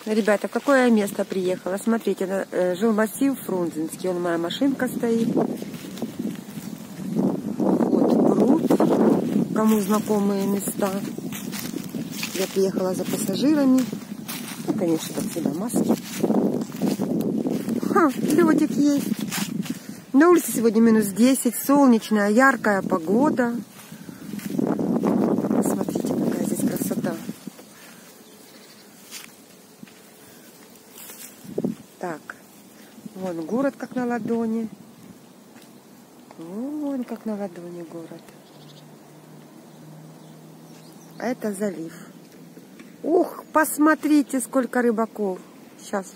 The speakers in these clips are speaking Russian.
Ребята, в какое я место приехала? Смотрите, жилмассив Фрунзенский. Вон моя машинка стоит. Вот пруд. Кому знакомые места. Я приехала за пассажирами. Ну, конечно, как всегда, маски. Лёдик есть. На улице сегодня минус 10. Солнечная, яркая погода. Смотрите, какая здесь красота. Так, вон город как на ладони. Вон как на ладони город. А это залив. Ух, посмотрите, сколько рыбаков. Сейчас.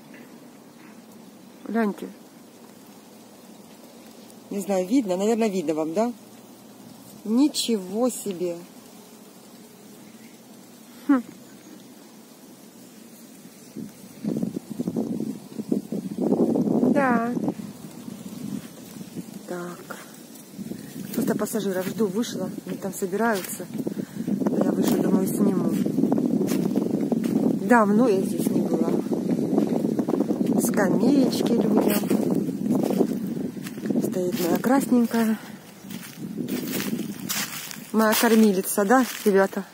Гляньте. Не знаю, видно? Наверное, видно вам, да? Ничего себе. Да. Так. Просто пассажиров жду, вышла. Они там собираются. Я вышла, думаю, сниму. Давно я здесь не была. Скамеечки людям. Стоит моя красненькая. Моя кормилица, да, ребята?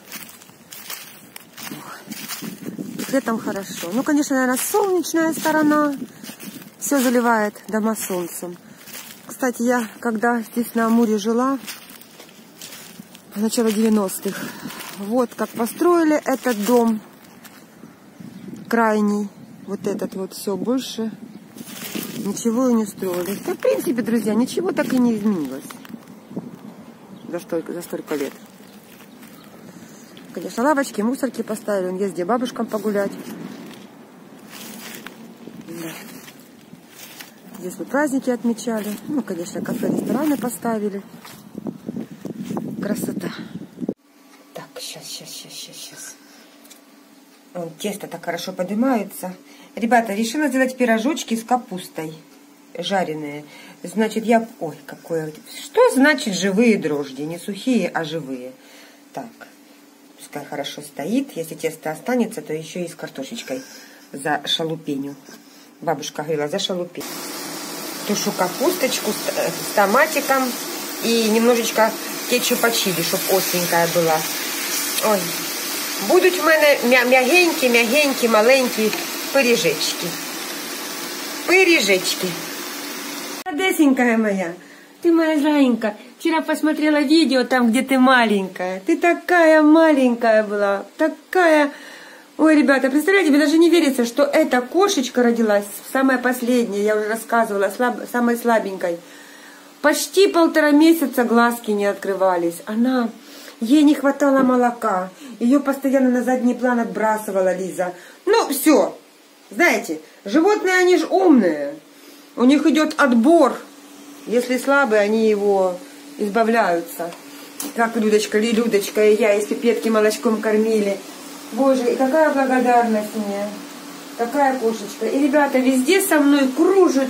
Летом хорошо. Ну, конечно, наверное, солнечная сторона. Все заливает дома солнцем. Кстати, я, когда здесь на Амуре жила, в начале 90-х, вот как построили этот дом крайний. Вот этот вот, все, больше ничего и не строили. Да, в принципе, друзья, ничего так и не изменилось за столько лет. Конечно, лавочки, мусорки поставили. Он есть где бабушкам погулять. Да. Здесь мы праздники отмечали. Ну, конечно, кафе, рестораны поставили. Красота. Так, сейчас. Вон, тесто так хорошо поднимается. Ребята, решила сделать пирожочки с капустой. Жареные. Значит, ой, какое... Что значит живые дрожжи? Не сухие, а живые. Так. Пускай хорошо стоит. Если тесто останется, то еще и с картошечкой за шалупеню. Бабушка говорила, за шалупеню. Тушу капусточку с томатиком и немножечко кетчупа чили, чтобы остренькая была. Ой. Будуть в мене м'ягенькі, маленькі пиріжечки. Пиріжечки. Одесенькая моя, ты моя зайенька. Вчера посмотрела видео там, где ты маленькая. Ты такая маленькая была, такая... Ой, ребята, представляете, мне даже не верится, что эта кошечка родилась, самая последняя, я уже рассказывала, самой слабенькой. Почти 1,5 месяца глазки не открывались. Ей не хватало молока. Ее постоянно на задний план отбрасывала Лиза. Ну, все. Знаете, животные, они же умные. У них идет отбор. Если слабые, они его избавляются. Как Людочка и я из пипетки молочком кормили. Боже, и какая благодарность мне. Такая кошечка. И ребята везде со мной кружит.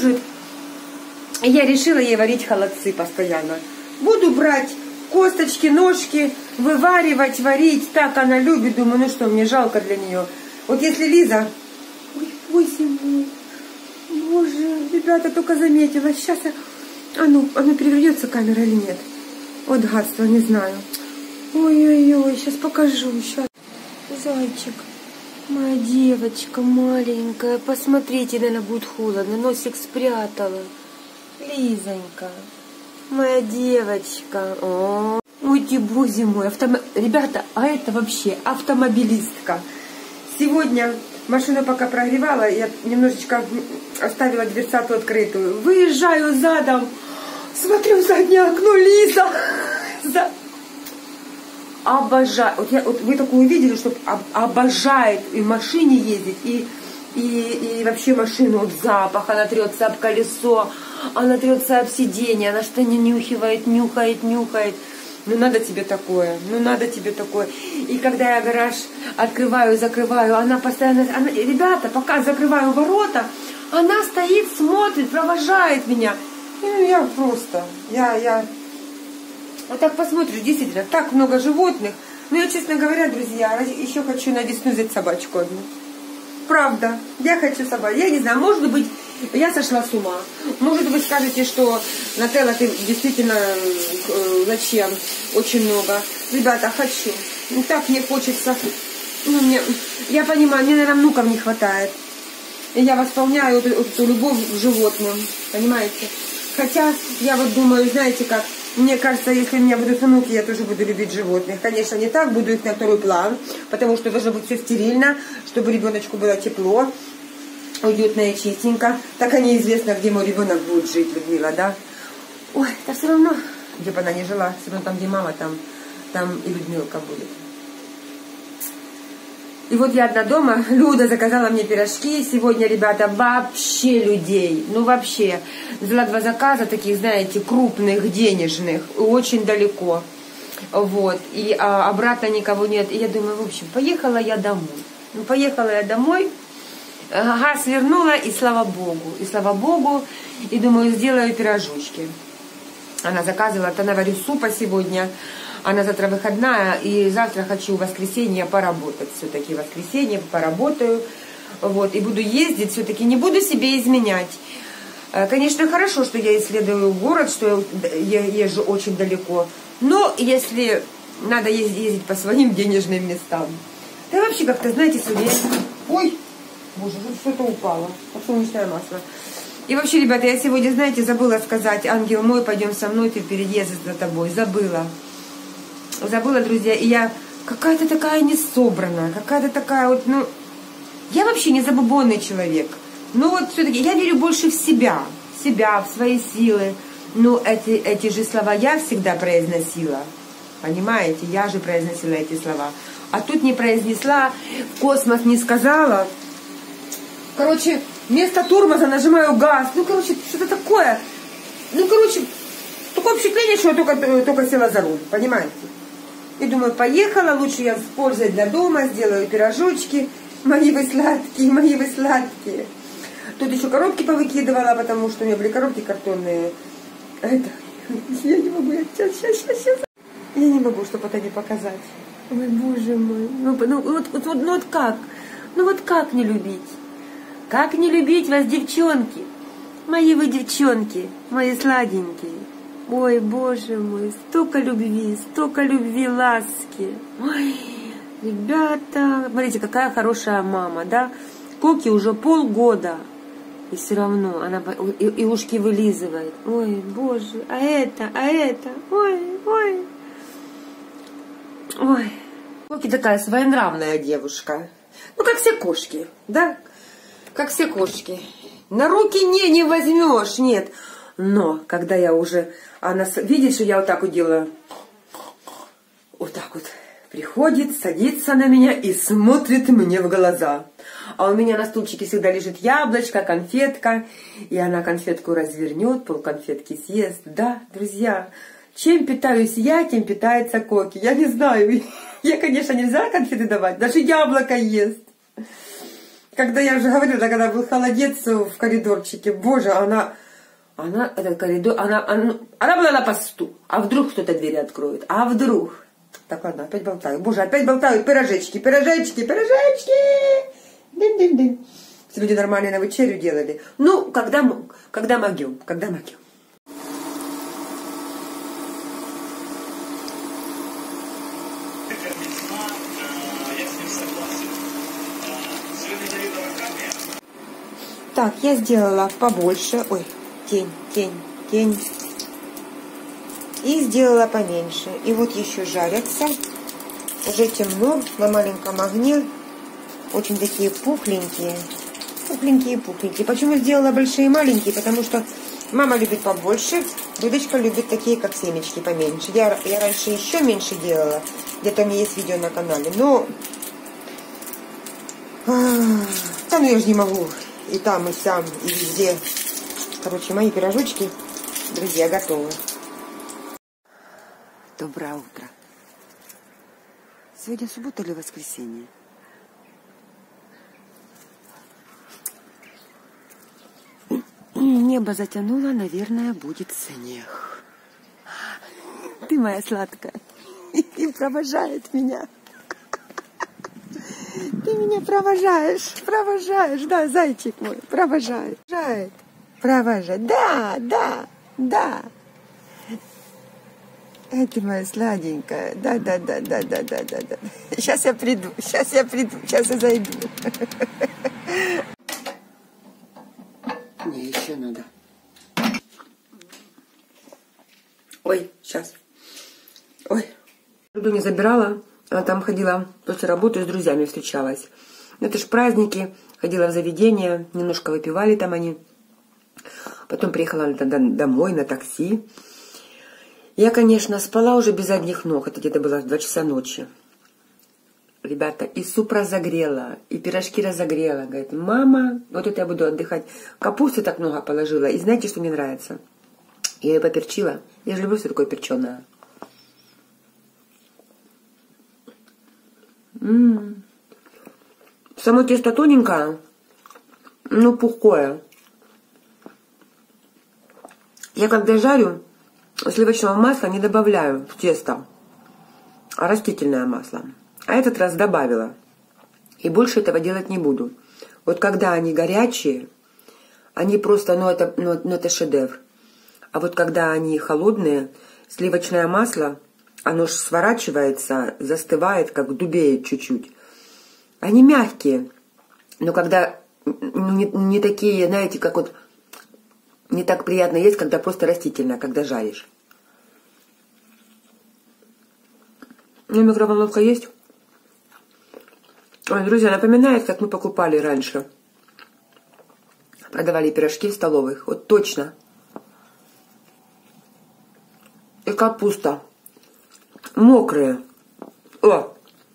И я решила ей варить холодцы постоянно. Буду брать косточки, ножки, вываривать, варить. Так она любит. Думаю, ну что, мне жалко для нее. Вот если Лиза... Ой, боже мой. Боже, ребята, только заметила. Сейчас... оно перевернется камера или нет? Вот гадство, не знаю. Ой-ой-ой, сейчас покажу. Сейчас. Зайчик. Моя девочка маленькая. Посмотрите, наверное, будет холодно. Носик спрятала. Лизонька. Моя девочка. Ой, ты, боже мой. Ребята, а это вообще автомобилистка. Сегодня машину пока прогревала, я немножечко оставила дверцату открытую. Выезжаю задом. Смотрю в заднее окно, Лиза. Обожаю. Вот вы такую видели, что обожает и в машине ездить, и вообще машину от запаха. Она трется об колесо, она трется об сиденье, она что-то нюхает. Ну надо тебе такое, И когда я гараж открываю, закрываю, она постоянно... ребята, пока закрываю ворота, она стоит, смотрит, провожает меня. Ну я просто... Вот так посмотришь, действительно, так много животных. Но я, честно говоря, друзья, еще хочу на весну взять собачку одну. правда. Я хочу собак. Я не знаю, может быть, я сошла с ума. Может, вы скажете, что Нателла, ты действительно зачем? Очень много. Ребята, хочу. Ну, так мне хочется. Ну, я понимаю, мне, наверное, внуков не хватает. И я восполняю эту любовь к животным. Понимаете? Хотя, я вот думаю, знаете как, мне кажется, если у меня будут внуки, я тоже буду любить животных. Конечно, не так, буду их на второй план, потому что должно быть все стерильно, чтобы ребеночку было тепло, уютно и чистенько. Так и неизвестно, где мой ребенок будет жить, Людмила, да? Ой, да все равно, где бы она ни жила, все равно там, где мама, там и Людмилка будет. И вот я одна дома, Люда заказала мне пирожки. Сегодня, ребята, вообще людей, ну вообще, взяла 2 заказа таких, знаете, крупных, денежных, очень далеко. Вот, и обратно никого нет. И я думаю, в общем, поехала я домой. Ну, поехала я домой, газ вернула, и слава Богу, и думаю, сделаю пирожочки. Она заказывала, то наварю супа сегодня. Она завтра выходная, и завтра хочу в воскресенье поработать. Все-таки в воскресенье поработаю. Вот, и буду ездить, все-таки не буду себе изменять. Конечно, хорошо, что я исследую город, что я езжу очень далеко. Но если надо ездить по своим денежным местам. Да вообще как-то, знаете, сегодня... Ой, боже, что-то упало. Подсолнечное масло. И вообще, ребята, я сегодня, знаете, забыла сказать: ангел мой, пойдем со мной, ты впереди, я за тобой. Забыла, друзья, и я какая-то такая несобранная, какая-то такая вот, ну, я вообще не забубонный человек, но вот все-таки я верю больше в себя, в свои силы, но эти же слова я всегда произносила, понимаете, я же произносила эти слова, а тут не произнесла, в космос не сказала, короче, вместо тормоза нажимаю газ, ну, короче, что-то такое, ну, короче, такое впечатление, что я только села за руль, понимаете. И думаю, поехала, лучше я с пользой для дома сделаю пирожочки. Мои вы сладкие. Тут еще коробки повыкидывала, потому что у меня были коробки картонные. Это, я не могу, сейчас. Я не могу, чтобы это не показать. Ой, боже мой. Ну вот как? Ну вот как не любить? Как не любить вас, девчонки? Мои вы девчонки, мои сладенькие. Ой, боже мой, столько любви, ласки. Ой, ребята, смотрите, какая хорошая мама, да? Коки уже полгода, и все равно она и ушки вылизывает. Ой, боже, а это, ой. Коки такая своенравная девушка. Ну, как все кошки, да? Как все кошки. На руки не возьмешь, нет. Но, когда я уже... Она видит, что я вот так вот делаю. Вот так вот. Приходит, садится на меня и смотрит мне в глаза. А у меня на стульчике всегда лежит яблочко, конфетка. И она конфетку развернет, полконфетки съест. Да, друзья, чем питаюсь я, тем питается Коки. Я не знаю. Я, конечно, нельзя конфеты давать. Даже яблоко ест. Когда я уже говорила, когда был холодец в коридорчике, боже, она этот коридор, она была на посту. А вдруг кто-то двери откроет? А вдруг? Так, ладно, опять болтаю. Боже, опять болтаю. Пирожечки. Дым. Сегодня нормально на вечерю делали. Ну, когда могем. Так, я сделала побольше. Ой, тень. И сделала поменьше. И вот еще жарятся. Уже темно, на маленьком огне. Очень такие пухленькие. Почему сделала большие и маленькие? Потому что мама любит побольше, Людочка любит такие, как семечки, поменьше. Я раньше еще меньше делала. Где-то у меня есть видео на канале. Но... Да, ну я же не могу. И там, и сям, и везде. Короче, мои пирожочки, друзья, готовы. Доброе утро. Сегодня суббота или воскресенье? Небо затянуло, наверное, будет снег. Ты моя сладкая. И провожает меня. Ты меня провожаешь, провожаешь, да, зайчик мой, провожает, провожает, да. Это моя сладенькая, да. Сейчас я приду, сейчас я зайду. Мне еще надо. Ой, сейчас. Ой. Люду не забирала. Она там ходила после работы, с друзьями встречалась. Это ж праздники. Ходила в заведение. Немножко выпивали там они. Потом приехала домой на такси. Я, конечно, спала уже без одних ног. Это где-то было в 2 часа ночи. Ребята, и суп разогрела, и пирожки разогрела. Говорит, мама, вот это я буду отдыхать. Капусты так много положила. И знаете, что мне нравится? Я ее поперчила. Я же люблю все такое перченое. Само тесто тоненькое, но пухкое. Я когда жарю, сливочного масла не добавляю в тесто, а растительное масло. А этот раз добавила. И больше этого делать не буду. Вот когда они горячие, они просто, это шедевр. А вот когда они холодные, сливочное масло, оно же сворачивается, застывает, как дубеет чуть-чуть. Они мягкие, но когда не такие, знаете, как вот не так приятно есть, когда просто растительное, когда жаришь. Ну, микроволновка есть. Ой, друзья, напоминает, как мы покупали раньше. Продавали пирожки в столовых. Вот точно. И капуста. Мокрые. О!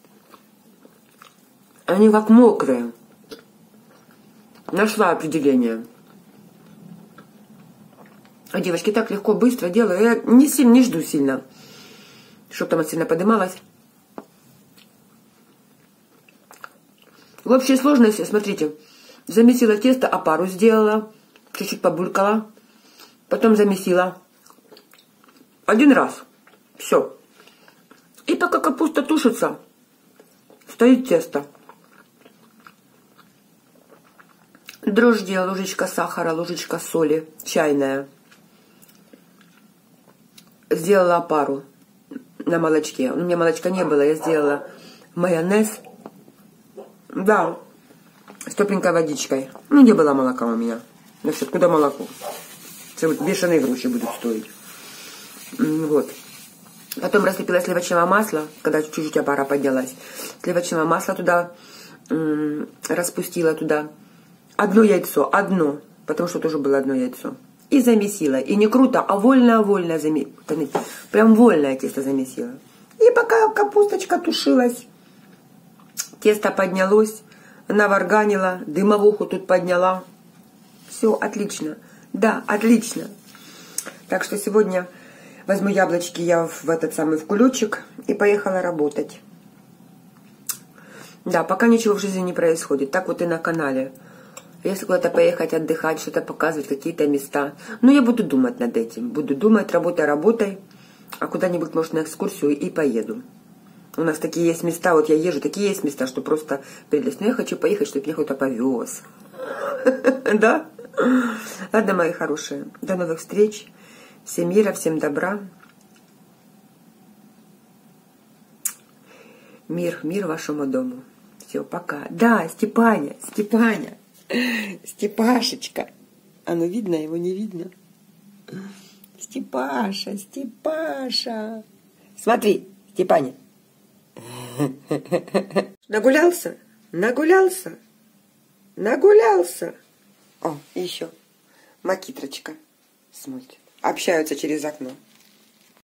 Они как мокрые. Нашла определение. А девочки так легко, быстро делаю. Я не жду сильно, чтобы там сильно поднималась. В общей сложности, смотрите, замесила тесто, опару сделала, чуть-чуть побулькала, потом замесила. 1 раз. Все. И пока капуста тушится, стоит тесто. Дрожжи, ложечка сахара, ложечка соли, чайная. Сделала опару на молочке. У меня молочка не было, я сделала майонез. Да, с тепленькой водичкой. Ну, не было молока у меня. Значит, откуда молоко? Это вот бешеные гроши будут стоить. Вот. Потом растопила сливочного масла, когда чуть-чуть опара поднялась. Сливочного масла туда распустила туда. 1 яйцо, потому что тоже было 1 яйцо. И замесила. И не круто, а вольно замесила. Прям вольное тесто замесила. И пока капусточка тушилась, тесто поднялось, наварганила, дымовуху тут подняла. Все, отлично. Да, отлично. Так что сегодня возьму яблочки я в этот самый в кулечек и поехала работать. Да, пока ничего в жизни не происходит. Так вот и на канале. Если куда-то поехать отдыхать, что-то показывать, какие-то места. Ну, я буду думать над этим. Буду думать, работой. А куда-нибудь, может, на экскурсию и поеду. У нас такие есть места, вот я езжу, такие есть места, что просто прелесть. Но я хочу поехать, чтобы меня кто-то повез. Да? Ладно, мои хорошие. До новых встреч. Всем мира, всем добра. Мир вашему дому. Все, пока. Да, Степаня. Степашечка. Оно видно, его не видно. Степаша. Смотри, Степаня. Нагулялся? О, еще. Макитрочка смотрит. Общаются через окно.